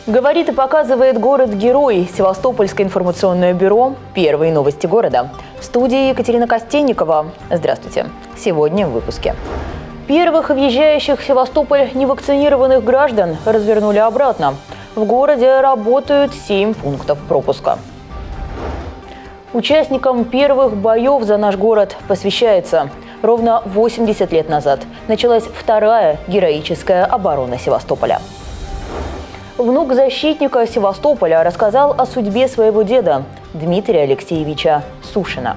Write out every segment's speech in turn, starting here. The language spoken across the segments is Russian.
Говорит и показывает город-герой. Севастопольское информационное бюро. Первые новости города. В студии Екатерина Костенникова. Здравствуйте. Сегодня в выпуске. Первых въезжающих в Севастополь невакцинированных граждан развернули обратно. В городе работают 7 пунктов пропуска. Участникам первых боев за наш город посвящается. Ровно 80 лет назад началась вторая героическая оборона Севастополя. Внук защитника Севастополя рассказал о судьбе своего деда Дмитрия Алексеевича Сушина.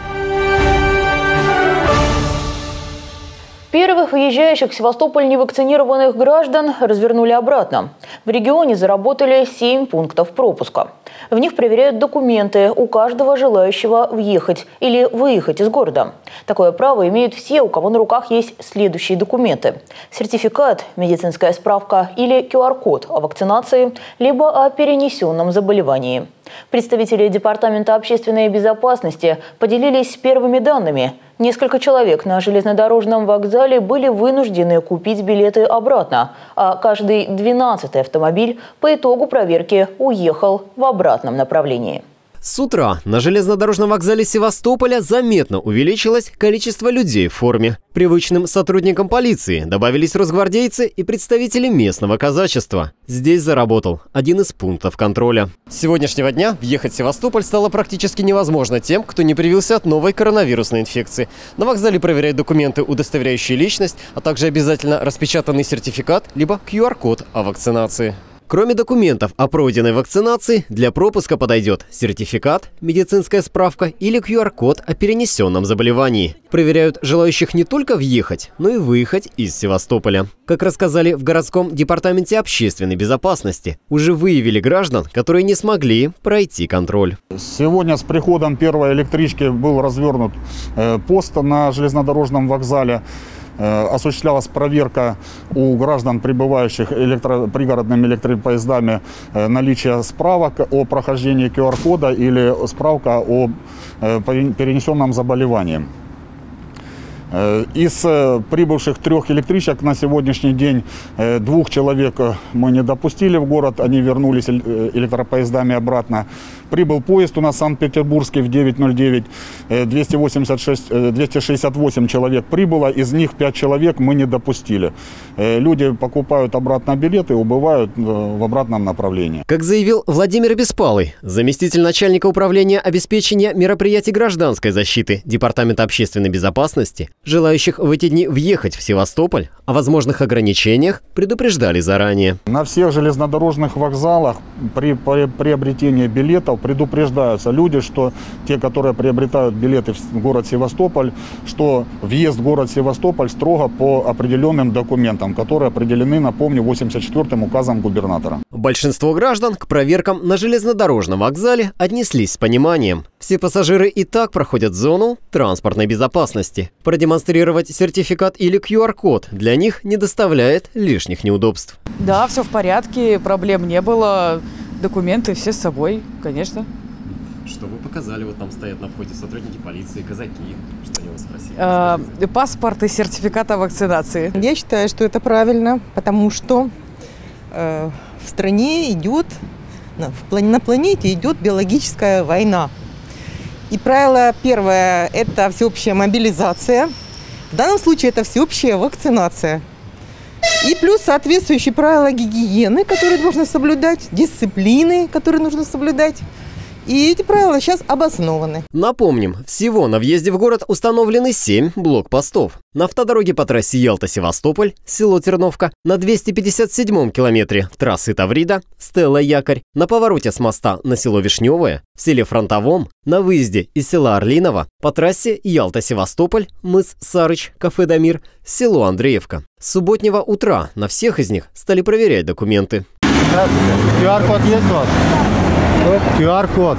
Первых въезжающих в Севастополь невакцинированных граждан развернули обратно. В регионе заработали 7 пунктов пропуска. В них проверяют документы у каждого желающего въехать или выехать из города. Такое право имеют все, у кого на руках есть следующие документы: сертификат, медицинская справка или QR-код о вакцинации, либо о перенесенном заболевании. Представители Департамента общественной безопасности поделились первыми данными. Несколько человек на железнодорожном вокзале были вынуждены купить билеты обратно, а каждый 12-й автомобиль по итогу проверки уехал в обратном направлении. С утра на железнодорожном вокзале Севастополя заметно увеличилось количество людей в форме. Привычным сотрудникам полиции добавились росгвардейцы и представители местного казачества. Здесь заработал один из пунктов контроля. С сегодняшнего дня въехать в Севастополь стало практически невозможно тем, кто не привился от новой коронавирусной инфекции. На вокзале проверяют документы, удостоверяющие личность, а также обязательно распечатанный сертификат либо QR-код о вакцинации. Кроме документов о пройденной вакцинации, для пропуска подойдет сертификат, медицинская справка или QR-код о перенесенном заболевании. Проверяют желающих не только въехать, но и выехать из Севастополя. Как рассказали в городском департаменте общественной безопасности, уже выявили граждан, которые не смогли пройти контроль. Сегодня с приходом первой электрички был развернут пост на железнодорожном вокзале. Осуществлялась проверка у граждан, прибывающих пригородными электропоездами, наличия справок о прохождении QR-кода или справка о перенесенном заболевании. Из прибывших 3 электричек на сегодняшний день 2 человек мы не допустили в город, они вернулись электропоездами обратно. Прибыл поезд у нас Санкт-Петербургский в 9:09, 268 человек прибыло, из них 5 человек мы не допустили. Люди покупают обратно билеты, убывают в обратном направлении. Как заявил Владимир Беспалый, заместитель начальника управления обеспечения мероприятий гражданской защиты Департамента общественной безопасности, желающих в эти дни въехать в Севастополь о возможных ограничениях предупреждали заранее. На всех железнодорожных вокзалах при приобретении билетов предупреждаются люди, что те, которые приобретают билеты в город Севастополь, что въезд в город Севастополь строго по определенным документам, которые определены, напомню, 84-м указом губернатора. Большинство граждан к проверкам на железнодорожном вокзале отнеслись с пониманием. Все пассажиры и так проходят зону транспортной безопасности. Продемонстрировать сертификат или QR-код для них не доставляет лишних неудобств. Да, все в порядке, проблем не было. Документы все с собой, конечно. Что вы показали? Вот там стоят на входе сотрудники полиции, казаки. Что они вас спросили? Паспорт и сертификат о вакцинации. Я считаю, что это правильно, потому что в стране идет, на планете идет биологическая война. И правило первое – это всеобщая мобилизация. В данном случае это всеобщая вакцинация. И плюс соответствующие правила гигиены, которые нужно соблюдать, дисциплины, которые нужно соблюдать. И эти правила сейчас обоснованы. Напомним, всего на въезде в город установлены 7 блокпостов. На автодороге по трассе Ялта-Севастополь, село Терновка, на 257-м километре трассы Таврида, Стелла-Якорь, на повороте с моста на село Вишневое, в селе Фронтовом, на выезде из села Орлиново, по трассе Ялта-Севастополь, мыс Сарыч, кафе Дамир, село Андреевка. С субботнего утра на всех из них стали проверять документы. Здравствуйте. QR-код есть у вас? QR-код.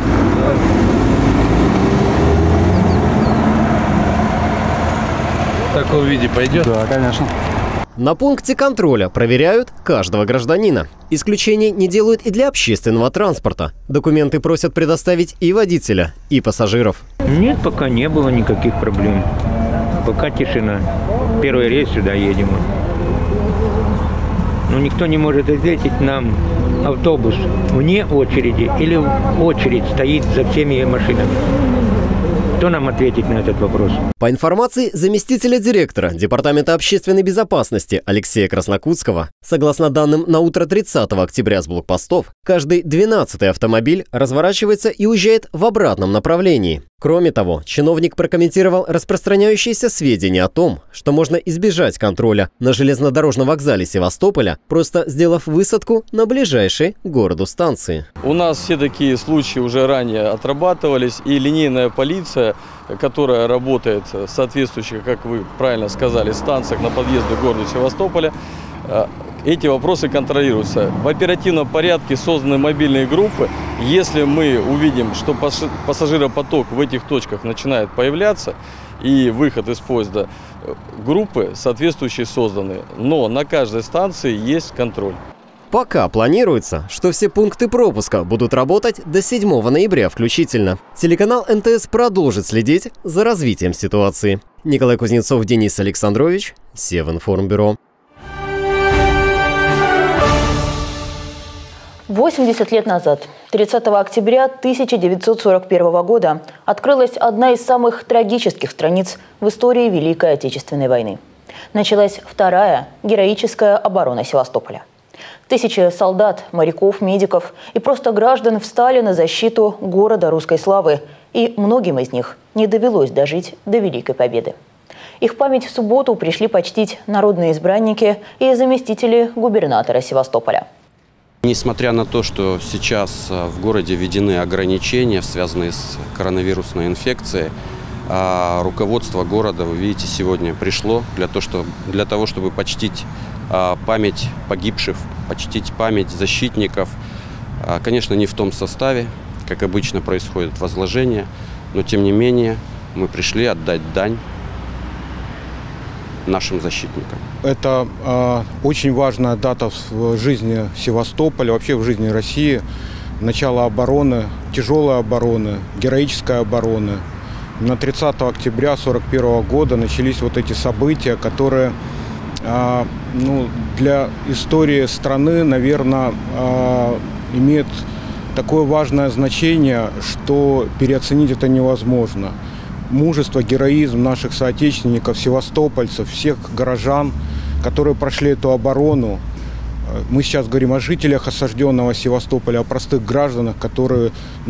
В таком виде пойдет? Да, конечно. На пункте контроля проверяют каждого гражданина. Исключений не делают и для общественного транспорта. Документы просят предоставить и водителя, и пассажиров. Нет, пока не было никаких проблем. Пока тишина. Первый рейс сюда едем. Но никто не может ответить нам, автобус вне очереди или очередь стоит за всеми машинами. Кто нам ответит на этот вопрос? По информации заместителя директора Департамента общественной безопасности Алексея Краснокутского, согласно данным на утро 30 октября с блокпостов, каждый 12-й автомобиль разворачивается и уезжает в обратном направлении. Кроме того, чиновник прокомментировал распространяющиеся сведения о том, что можно избежать контроля на железнодорожном вокзале Севастополя, просто сделав высадку на ближайшей к городу станции. У нас все такие случаи уже ранее отрабатывались, и линейная полиция, которая работает в соответствующих, как вы правильно сказали, станциях на подъезде к городу Севастополя, эти вопросы контролируются. В оперативном порядке созданы мобильные группы. Если мы увидим, что пассажиропоток в этих точках начинает появляться и выход из поезда, группы соответствующие созданы. Но на каждой станции есть контроль. Пока планируется, что все пункты пропуска будут работать до 7 ноября включительно. Телеканал НТС продолжит следить за развитием ситуации. Николай Кузнецов, Денис Александрович, Севинформбюро. 80 лет назад, 30 октября 1941 года, открылась одна из самых трагических страниц в истории Великой Отечественной войны. Началась вторая героическая оборона Севастополя. Тысячи солдат, моряков, медиков и просто граждан встали на защиту города русской славы, и многим из них не довелось дожить до Великой Победы. Их память в субботу пришли почтить народные избранники и заместители губернатора Севастополя. Несмотря на то, что сейчас в городе введены ограничения, связанные с коронавирусной инфекцией, руководство города, вы видите, сегодня пришло для того, чтобы почтить память погибших, почтить память защитников. Конечно, не в том составе, как обычно происходит возложение, но тем не менее мы пришли отдать дань нашим защитникам. Это очень важная дата в жизни Севастополя, вообще в жизни России. Начало обороны, тяжелой обороны, героической обороны. На 30 октября 1941 года начались вот эти события, которые для истории страны, наверное, имеют такое важное значение, что переоценить это невозможно. Мужество, героизм наших соотечественников, севастопольцев, всех горожан, которые прошли эту оборону. Мы сейчас говорим о жителях осажденного Севастополя, о простых гражданах, которые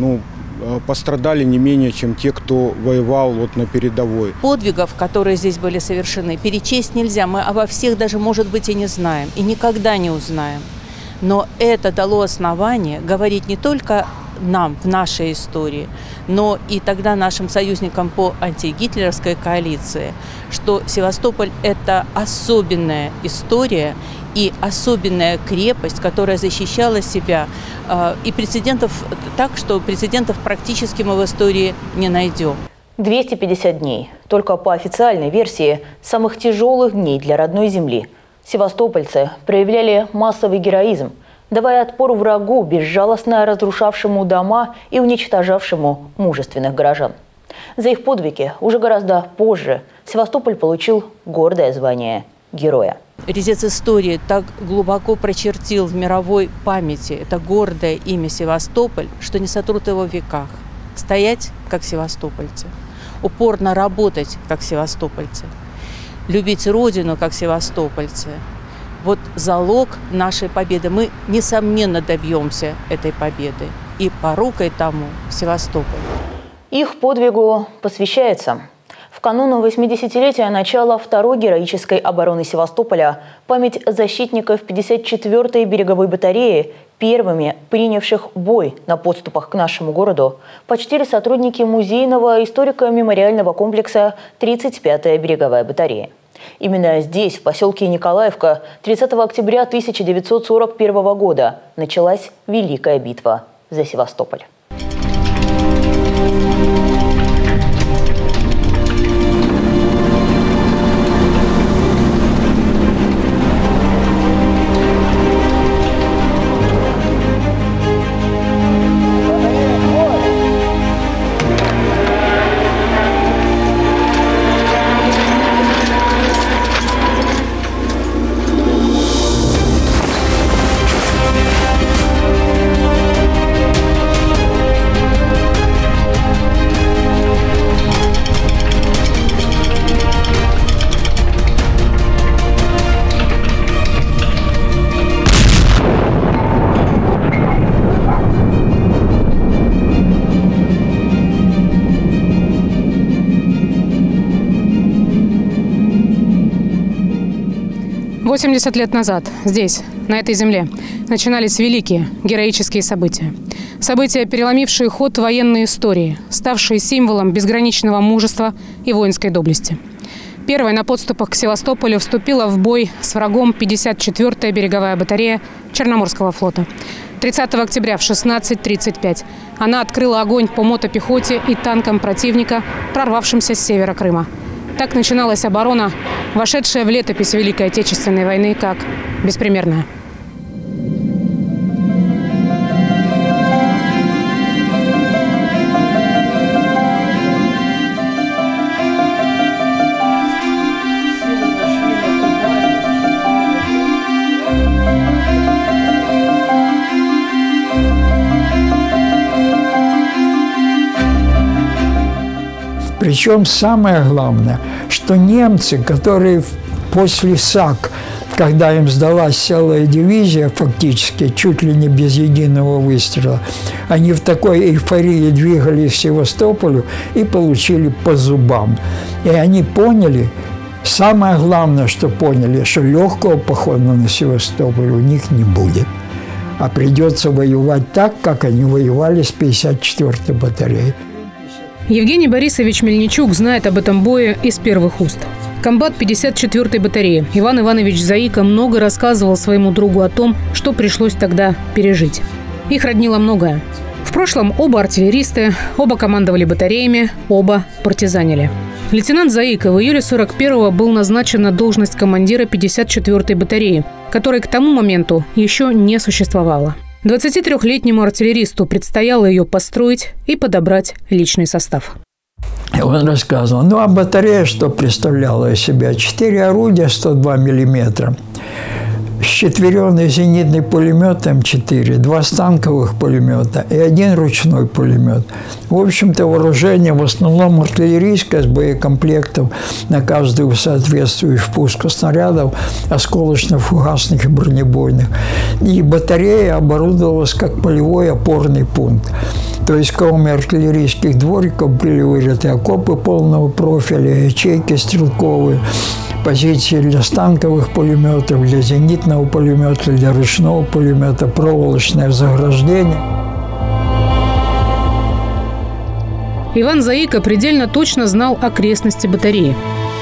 пострадали не менее, чем те, кто воевал на передовой. Подвигов, которые здесь были совершены, перечесть нельзя. Мы обо всех даже, может быть, и не знаем, и никогда не узнаем. Но это дало основание говорить не только нам в нашей истории, но и тогда нашим союзникам по антигитлеровской коалиции, что Севастополь – это особенная история и особенная крепость, которая защищала себя. И прецедентов так, что прецедентов практически мы в истории не найдем. 250 дней. Только по официальной версии самых тяжелых дней для родной земли. Севастопольцы проявляли массовый героизм, давая отпор врагу, безжалостно разрушавшему дома и уничтожавшему мужественных горожан. За их подвиги уже гораздо позже Севастополь получил гордое звание героя. Резец истории так глубоко прочертил в мировой памяти это гордое имя Севастополь, что не сотрут его в веках. Стоять, как севастопольцы, упорно работать, как севастопольцы, любить Родину, как севастопольцы. Вот залог нашей победы. Мы, несомненно, добьемся этой победы. И порукой тому Севастополь. Их подвигу посвящается. В канун 80-летия начала второй героической обороны Севастополя память защитников 54-й береговой батареи, первыми принявших бой на подступах к нашему городу, почтили сотрудники музейного историко-мемориального комплекса 35-я береговая батарея. Именно здесь, в поселке Николаевка, 30 октября 1941 года началась Великая битва за Севастополь. 80 лет назад здесь, на этой земле, начинались великие героические события. События, переломившие ход военной истории, ставшие символом безграничного мужества и воинской доблести. Первой на подступах к Севастополю вступила в бой с врагом 54-я береговая батарея Черноморского флота. 30 октября в 16:35 она открыла огонь по мотопехоте и танкам противника, прорвавшимся с севера Крыма. Так начиналась оборона, вошедшая в летопись Великой Отечественной войны как беспримерная. Причем самое главное, что немцы, которые после САК, когда им сдалась целая дивизия, фактически чуть ли не без единого выстрела, они в такой эйфории двигались к Севастополю и получили по зубам. И они поняли, самое главное, что поняли, что легкого похода на Севастополь у них не будет. А придется воевать так, как они воевали с 54-й батареей. Евгений Борисович Мельничук знает об этом бое из первых уст. Комбат 54-й батареи Иван Иванович Заика много рассказывал своему другу о том, что пришлось тогда пережить. Их роднило многое. В прошлом оба артиллеристы, оба командовали батареями, оба партизанили. Лейтенант Заика в июле 41-го был назначен на должность командира 54-й батареи, которой к тому моменту еще не существовало. 23-летнему артиллеристу предстояло ее построить и подобрать личный состав. Он рассказывал, а батарея что представляла из себя? 4 орудия 102 миллиметра, счетверенный зенитный пулемет М4, 2 станковых пулемета и 1 ручной пулемет. В общем-то, вооружение в основном артиллерийское с боекомплектом на каждую соответствующую пуску снарядов, осколочно-фугасных и бронебойных. И батарея оборудовалась как полевой опорный пункт. То есть, кроме артиллерийских двориков, были вырыты окопы полного профиля, ячейки стрелковые, позиции для станковых пулеметов, для зенитного пулемета, для ручного пулемета, проволочное заграждение. Иван Заика предельно точно знал окрестности батареи.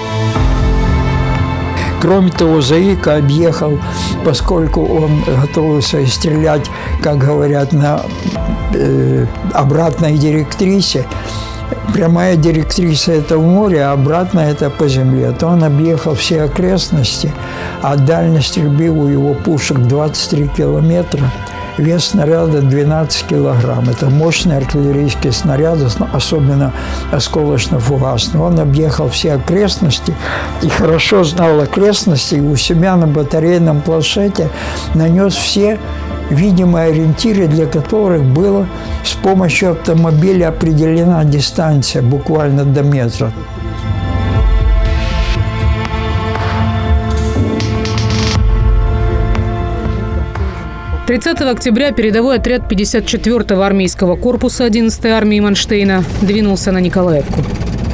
Кроме того, Заика объехал, поскольку он готовился стрелять, как говорят, на обратной директрисе. Прямая директриса – это в море, а обратно – это по земле. То он объехал все окрестности, а дальность стрельбы у его пушек 23 километра. Вес снаряда 12 килограмм. Это мощные артиллерийские снаряды, особенно осколочно-фугасные. Он объехал все окрестности и хорошо знал окрестности, и у себя на батарейном планшете нанес все видимые ориентиры, для которых было с помощью автомобиля определена дистанция буквально до метра. – 30 октября передовой отряд 54-го армейского корпуса 11-й армии Манштейна двинулся на Николаевку.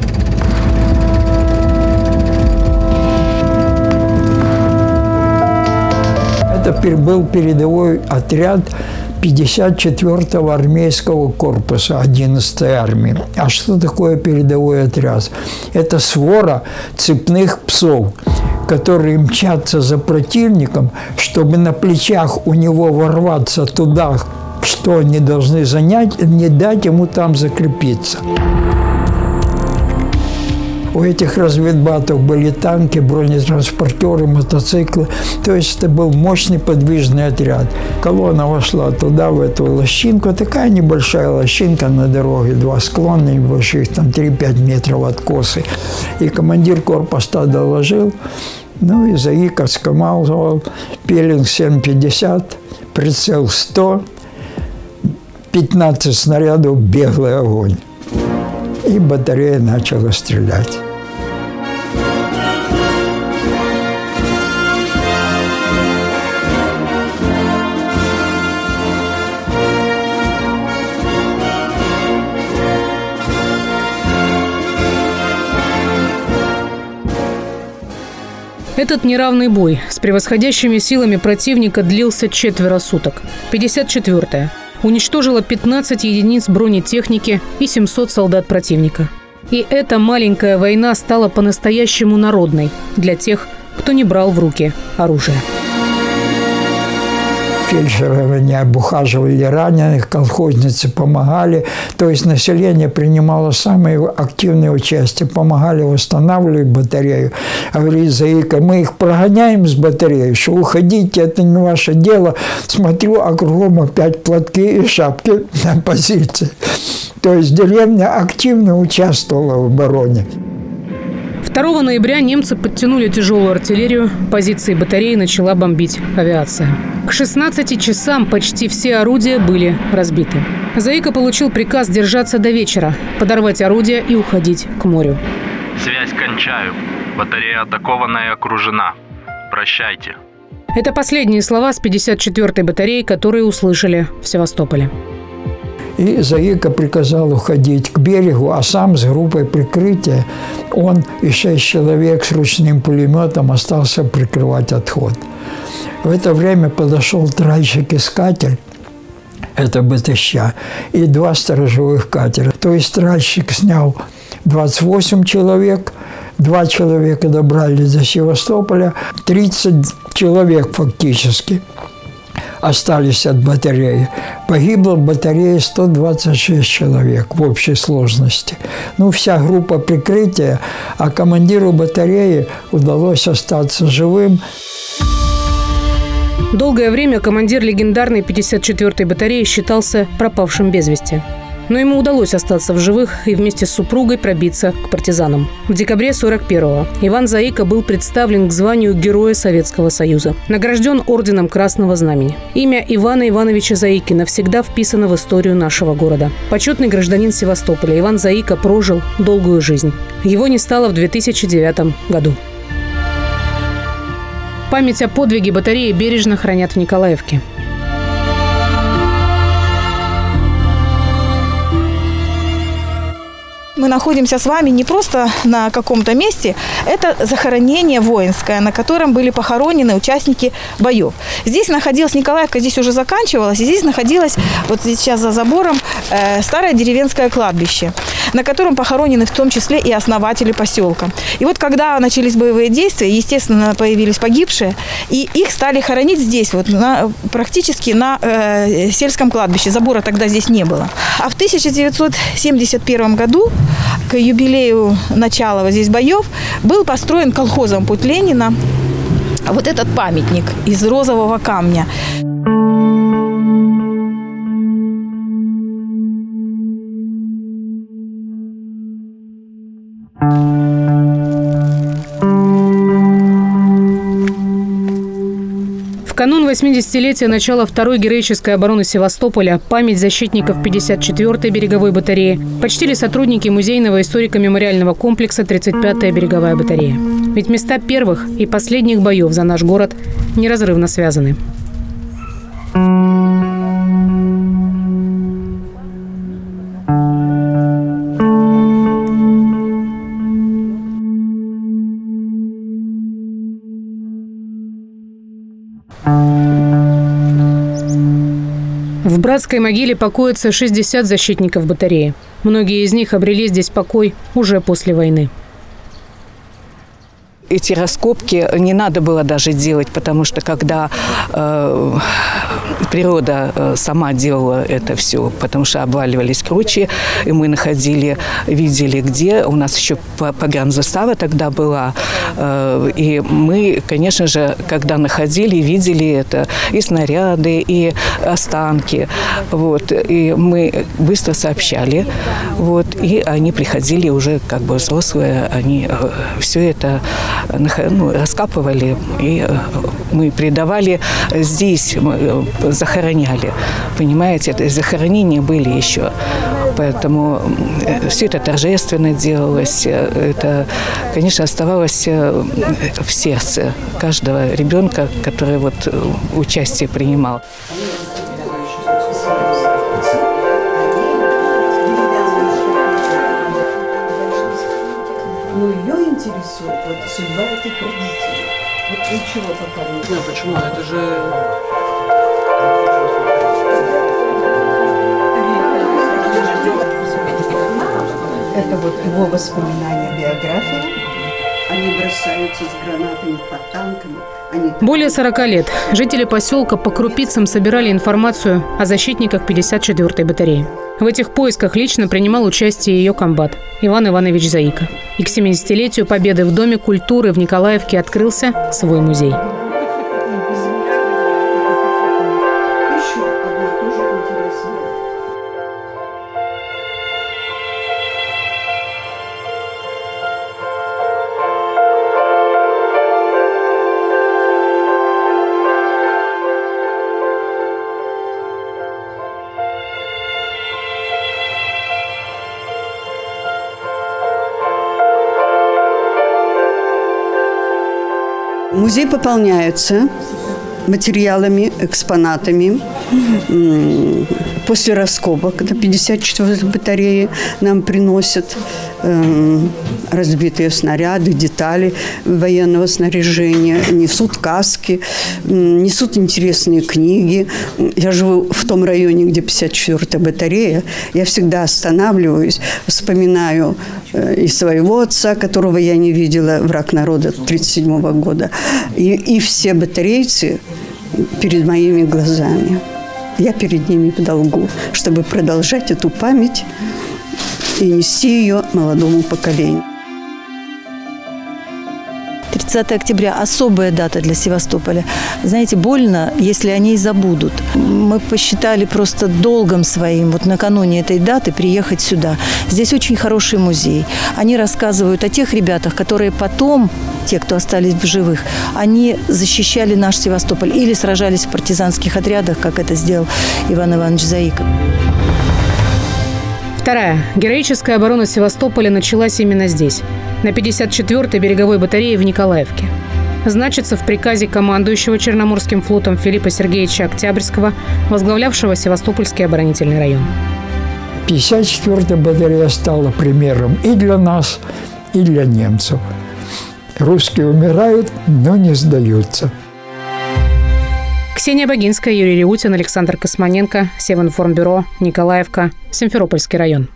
Это был передовой отряд 54-го армейского корпуса 11-й армии. А что такое передовой отряд? Это свора цепных псов, которые мчатся за противником, чтобы на плечах у него ворваться туда, что они должны занять, не дать ему там закрепиться. У этих разведбатов были танки, бронетранспортеры, мотоциклы. То есть это был мощный подвижный отряд. Колонна вошла туда, в эту лощинку. Такая небольшая лощинка на дороге, 2 склона небольших, там 3-5 метров откосы. И командир корпуса доложил, и Заика скомандовал: пелинг 7,50, прицел 100, 15 снарядов, беглый огонь. И батарея начала стрелять. Этот неравный бой с превосходящими силами противника длился 4 суток. 54-я уничтожила 15 единиц бронетехники и 700 солдат противника. И эта маленькая война стала по-настоящему народной для тех, кто не брал в руки оружие. Фельдшеры не обухаживали раненых, колхозницы помогали. То есть население принимало самое активное участие. Помогали восстанавливать батарею. Говорили: Заика, мы их прогоняем с батареи, что уходите, это не ваше дело. Смотрю, а кругом опять платки и шапки на позиции. То есть деревня активно участвовала в обороне. 2 ноября немцы подтянули тяжелую артиллерию, позиции батареи начала бомбить авиация. К 16 часам почти все орудия были разбиты. Заика получил приказ держаться до вечера, подорвать орудия и уходить к морю. Связь кончаю. Батарея атакована и окружена. Прощайте. Это последние слова с 54-й батареи, которые услышали в Севастополе. И Заика приказал уходить к берегу, а сам с группой прикрытия, он и 6 человек с ручным пулеметом остался прикрывать отход. В это время подошел тральщик-искатель, это БТЩ, и 2 сторожевых катера. То есть тральщик снял 28 человек, 2 человека добрались до Севастополя, 30 человек фактически остались от батареи. Погибло в батарее 126 человек в общей сложности. Ну, вся группа прикрытия, а командиру батареи удалось остаться живым. Долгое время командир легендарной 54-й батареи считался пропавшим без вести. Но ему удалось остаться в живых и вместе с супругой пробиться к партизанам. В декабре 41-го Иван Заика был представлен к званию Героя Советского Союза. Награжден орденом Красного Знамени. Имя Ивана Ивановича Заики навсегда вписано в историю нашего города. Почетный гражданин Севастополя Иван Заика прожил долгую жизнь. Его не стало в 2009 году. Память о подвиге батареи бережно хранят в Николаевке. Мы находимся с вами не просто на каком-то месте, это захоронение воинское, на котором были похоронены участники боев. Здесь находилась Николаевка, здесь уже заканчивалась, и здесь находилось, вот сейчас за забором, старое деревенское кладбище, на котором похоронены в том числе и основатели поселка. И вот когда начались боевые действия, естественно, появились погибшие, и их стали хоронить здесь, вот, практически на сельском кладбище. Забора тогда здесь не было. А в 1971 году, к юбилею начала вот здесь боев, был построен колхозом «Путь Ленина» вот этот памятник из розового камня. В канун 80-летия начала Второй героической обороны Севастополя память защитников 54-й береговой батареи почтили сотрудники музейного историко-мемориального комплекса 35-я береговая батарея. Ведь места первых и последних боев за наш город неразрывно связаны. В братской могиле покоятся 60 защитников батареи. Многие из них обрели здесь покой уже после войны. Эти раскопки не надо было даже делать, потому что когда природа сама делала это все, потому что обваливались кручи, и мы находили, видели где. У нас еще погранзастава тогда была. И мы, конечно же, когда находили, видели это, и снаряды, и останки. Вот. И мы быстро сообщали. Вот. И они приходили уже как бы взрослые, они все это раскапывали, и мы передавали здесь, захороняли. Понимаете, это захоронения были еще. Поэтому все это торжественно делалось. Это, конечно, оставалось в сердце каждого ребенка, который вот участие принимал. Но ее интересует вот судьба этих родителей. Ничего пока не знаю, почему. Это же... Это вот его воспоминания, биография. Они бросаются с гранатами под танками. Более 40 лет жители поселка по крупицам собирали информацию о защитниках 54-й батареи. В этих поисках лично принимал участие ее комбат Иван Иванович Заика. И к 70-летию Победы в Доме культуры в Николаевке открылся свой музей. Музей пополняется материалами, экспонатами. После раскопок на 54-й батарее нам приносят разбитые снаряды, детали военного снаряжения, несут каски, несут интересные книги. Я живу в том районе, где 54-я батарея. Я всегда останавливаюсь, вспоминаю и своего отца, которого я не видела, враг народа 1937 года, и все батарейцы перед моими глазами. Я перед ними в долгу, чтобы продолжать эту память и нести ее молодому поколению. 30 октября – особая дата для Севастополя. Знаете, больно, если о ней забудут. Мы посчитали просто долгом своим вот накануне этой даты приехать сюда. Здесь очень хороший музей. Они рассказывают о тех ребятах, которые потом, те, кто остались в живых, они защищали наш Севастополь или сражались в партизанских отрядах, как это сделал Иван Иванович Заика. Вторая. Героическая оборона Севастополя началась именно здесь, на 54-й береговой батарее в Николаевке. Значится в приказе командующего Черноморским флотом Филиппа Сергеевича Октябрьского, возглавлявшего Севастопольский оборонительный район. 54-я батарея стала примером и для нас, и для немцев. Русские умирают, но не сдаются. Ксения Богинская, Юрий Реутин, Александр Космоненко, Севинформбюро, Николаевка, Симферопольский район.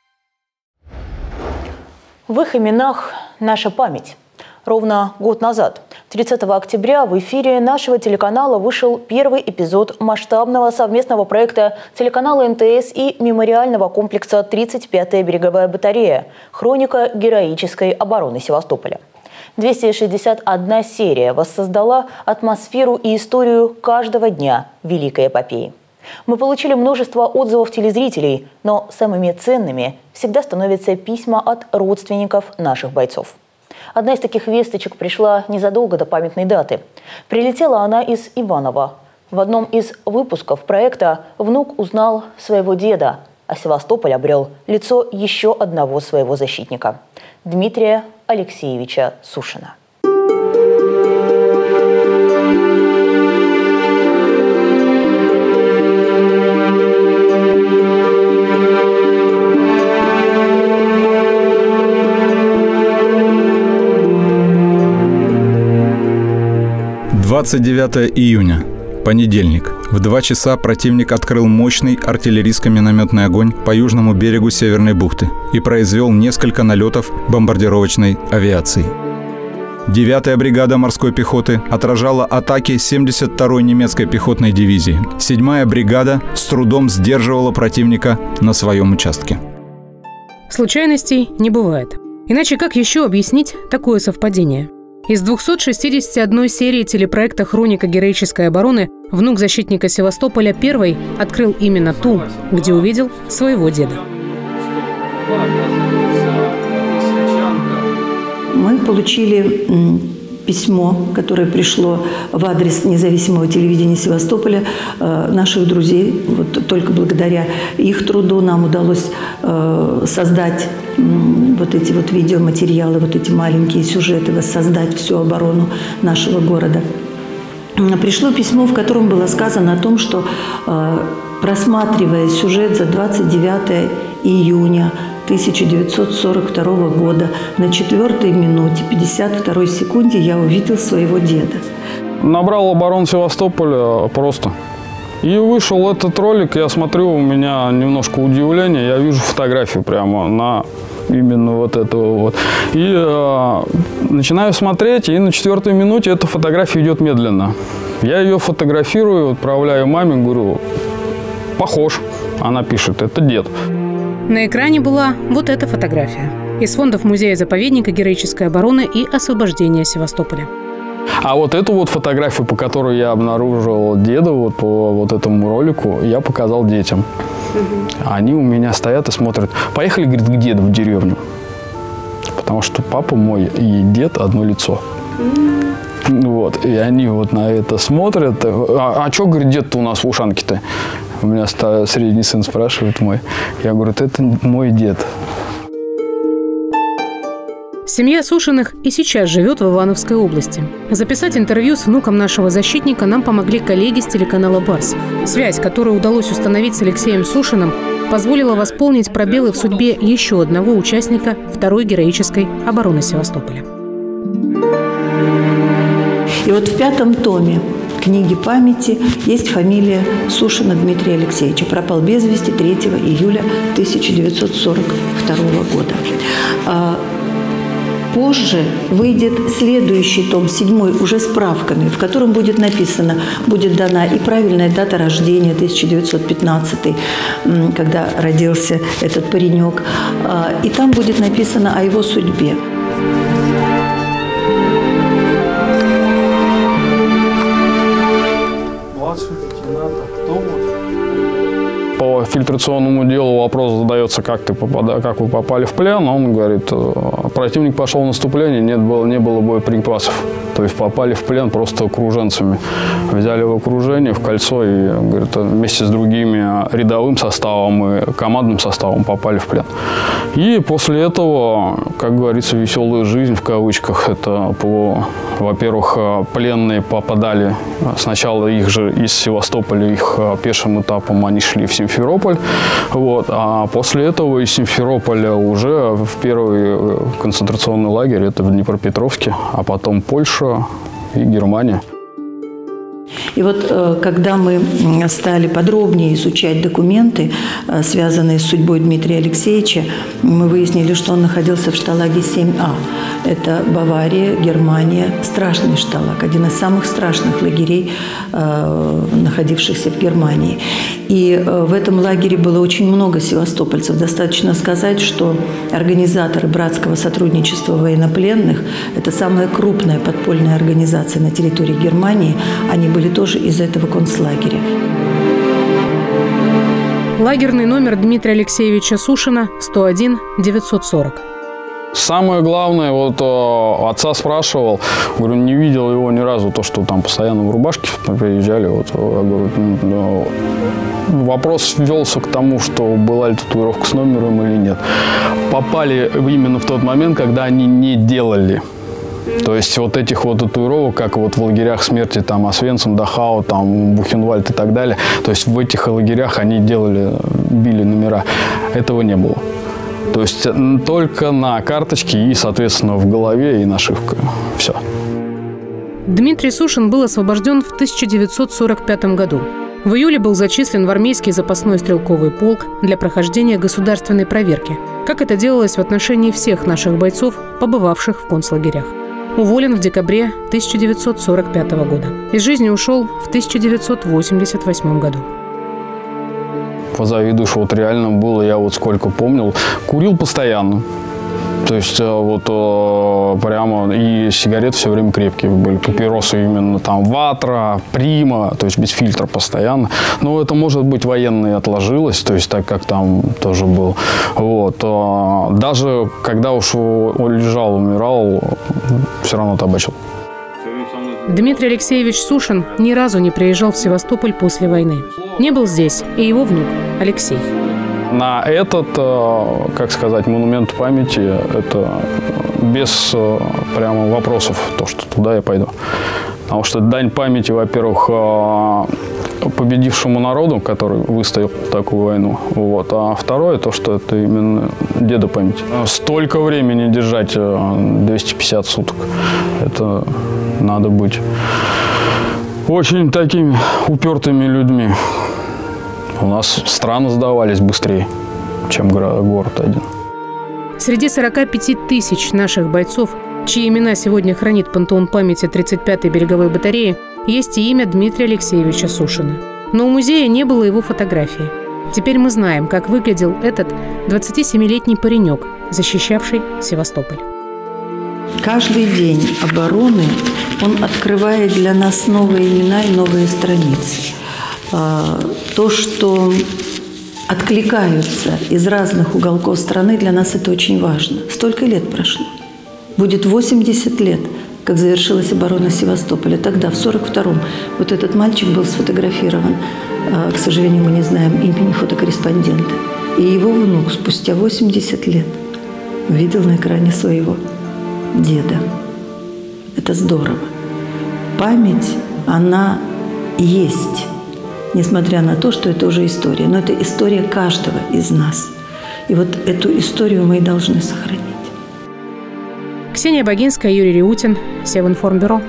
В их именах наша память. Ровно год назад, 30 октября, в эфире нашего телеканала вышел первый эпизод масштабного совместного проекта телеканала МТС и мемориального комплекса «35-я береговая батарея. Хроника героической обороны Севастополя». 261 серия воссоздала атмосферу и историю каждого дня Великой эпопеи. Мы получили множество отзывов телезрителей, но самыми ценными всегда становятся письма от родственников наших бойцов. Одна из таких весточек пришла незадолго до памятной даты. Прилетела она из Иванова. В одном из выпусков проекта внук узнал своего деда, а Севастополь обрел лицо еще одного своего защитника – Дмитрия Алексеевича Сушина. «29 июня. Понедельник. В 2 часа противник открыл мощный артиллерийско-минометный огонь по южному берегу Северной бухты и произвел несколько налетов бомбардировочной авиации. 9-я бригада морской пехоты отражала атаки 72-й немецкой пехотной дивизии. 7-я бригада с трудом сдерживала противника на своем участке». Случайностей не бывает. Иначе как еще объяснить такое совпадение? Из 261 серии телепроекта «Хроника героической обороны» внук защитника Севастополя первый открыл именно ту, где увидел своего деда. Мы получили письмо, которое пришло в адрес независимого телевидения Севастополя, наших друзей. Вот только благодаря их труду нам удалось создать вот эти вот видеоматериалы, вот эти маленькие сюжеты, воссоздать всю оборону нашего города. Пришло письмо, в котором было сказано о том, что, просматривая сюжет за 29 июня 1942 года. На 4-й минуте 52-й секунде я увидел своего деда. Набрал оборону Севастополя просто. И вышел этот ролик, я смотрю, у меня немножко удивление, я вижу фотографию прямо на именно вот этого вот. И начинаю смотреть, и на 4-й минуте эта фотография идет медленно. Я ее фотографирую, отправляю маме, говорю, похож. Она пишет, это дед. На экране была вот эта фотография из фондов музея-заповедника героической обороны и освобождения Севастополя. А вот эту вот фотографию, по которой я обнаружил деда вот по вот этому ролику, я показал детям. Они у меня стоят и смотрят. Поехали, говорит, к деду в деревню. Потому что папа мой и дед одно лицо. Вот. И они вот на это смотрят. А что, говорит, дед-то у нас в ушанке-то? У меня средний сын спрашивает мой. Я говорю, это мой дед. Семья Сушиных и сейчас живет в Ивановской области. Записать интервью с внуком нашего защитника нам помогли коллеги с телеканала «Барс». Связь, которую удалось установить с Алексеем Сушиным, позволила восполнить пробелы в судьбе еще одного участника второй героической обороны Севастополя. И вот в 5-м томе книги памяти есть фамилия Сушина Дмитрия Алексеевича. Пропал без вести 3 июля 1942 года. Позже выйдет следующий том, 7-й, уже с правками, в котором будет написано, будет дана и правильная дата рождения, 1915, когда родился этот паренек. И там будет написано о его судьбе. По фильтрационному делу вопрос задается, как вы попали в плен. Он говорит, противник пошел в наступление, не было боеприпасов. То есть попали в плен просто окруженцами. Взяли в окружение, в кольцо и, говорит, вместе с другими рядовым составом и командным составом попали в плен. И после этого, как говорится, веселая жизнь в кавычках. Это, во-первых, пленные попадали, сначала их же из Севастополя, их пешим этапом они шли в Симферополь. Вот, а после этого из Симферополя уже в первый концентрационный лагерь, это в Днепропетровске, а потом Польша и Германия. И вот когда мы стали подробнее изучать документы, связанные с судьбой Дмитрия Алексеевича, мы выяснили, что он находился в шталаге 7А. Это Бавария, Германия. Страшный шталаг, один из самых страшных лагерей, находившихся в Германии. И в этом лагере было очень много севастопольцев. Достаточно сказать, что организаторы братского сотрудничества военнопленных – это самая крупная подпольная организация на территории Германии. Они были тоже из этого концлагеря. Лагерный номер Дмитрия Алексеевича Сушина 101-940. Самое главное, вот отца спрашивал, говорю, не видел его ни разу, то, что там постоянно в рубашке приезжали. Вот, я говорю, вопрос велся к тому, что была ли татуировка с номером или нет. Попали именно в тот момент, когда они не делали. То есть вот этих вот татуировок, как вот в лагерях смерти, там, Освенцим, Дахау, там, Бухенвальд и так далее, то есть в этих лагерях они били номера. Этого не было. То есть только на карточке и, соответственно, в голове и нашивка. Все. Дмитрий Сушин был освобожден в 1945 году. В июле был зачислен в армейский запасной стрелковый полк для прохождения государственной проверки, как это делалось в отношении всех наших бойцов, побывавших в концлагерях. Уволен в декабре 1945 года. Из жизни ушел в 1988 году. Позавидуешь, вот реально было, я вот сколько помнил, курил постоянно. То есть вот прямо и сигареты все время крепкие были, папиросы именно там Ватра, Прима, то есть без фильтра постоянно. Но это, может быть, военное отложилось, то есть так как там тоже был. Вот. Даже когда уж он лежал, умирал, все равно табачил. Дмитрий Алексеевич Сушин ни разу не приезжал в Севастополь после войны. Не был здесь и его внук Алексей. На этот, как сказать, монумент памяти, это без прямо вопросов, то, что туда я пойду. Потому что дань памяти, во-первых, победившему народу, который выстоял такую войну. Вот. А второе, то, что это именно деда память. Столько времени держать 250 суток. Это надо быть очень такими упертыми людьми. У нас страны сдавались быстрее, чем город один. Среди 45 тысяч наших бойцов, чьи имена сегодня хранит пантеон памяти 35-й береговой батареи, есть и имя Дмитрия Алексеевича Сушина. Но у музея не было его фотографии. Теперь мы знаем, как выглядел этот 27-летний паренек, защищавший Севастополь. Каждый день обороны он открывает для нас новые имена и новые страницы. То, что откликаются из разных уголков страны, для нас это очень важно. Столько лет прошло. Будет 80 лет, как завершилась оборона Севастополя. Тогда, в 1942-м, вот этот мальчик был сфотографирован. К сожалению, мы не знаем имени фотокорреспондента. И его внук спустя 80 лет увидел на экране своего деда. Это здорово. Память, она есть, несмотря на то, что это уже история. Но это история каждого из нас. И вот эту историю мы и должны сохранить. Ксения Богинская, Юрий Реутин, Севинформбюро.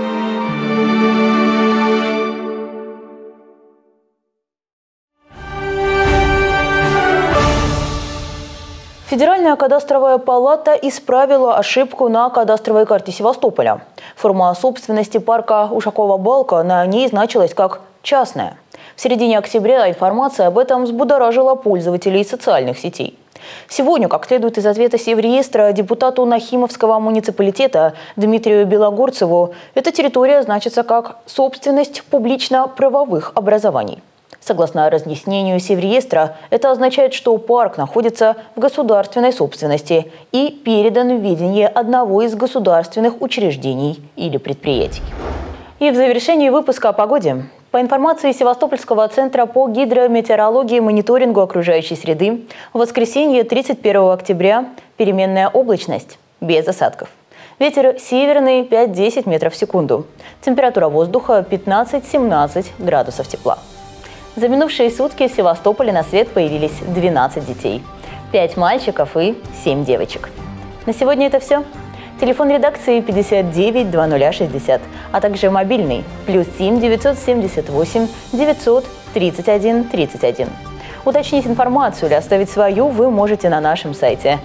Федеральная кадастровая палата исправила ошибку на кадастровой карте Севастополя. Форма собственности парка Ушакова-Балка на ней значилась как частная. В середине октября информация об этом взбудоражила пользователей социальных сетей. Сегодня, как следует из ответа Севреестра, депутату Нахимовского муниципалитета Дмитрию Белогорцеву, эта территория значится как собственность публично-правовых образований. Согласно разъяснению Севреестра, это означает, что парк находится в государственной собственности и передан в ведение одного из государственных учреждений или предприятий. И в завершении выпуска о погоде. По информации Севастопольского центра по гидрометеорологии и мониторингу окружающей среды, в воскресенье 31 октября переменная облачность, без осадков. Ветер северный 5-10 метров в секунду. Температура воздуха 15-17 градусов тепла. За минувшие сутки в Севастополе на свет появились 12 детей. 5 мальчиков и 7 девочек. На сегодня это все. Телефон редакции 59 2060, а также мобильный +7 978 900 31 31. Уточнить информацию или оставить свою вы можете на нашем сайте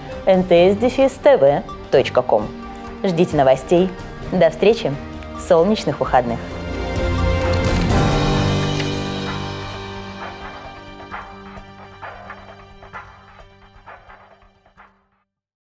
nts-tv.com. Ждите новостей. До встречи. Солнечных выходных.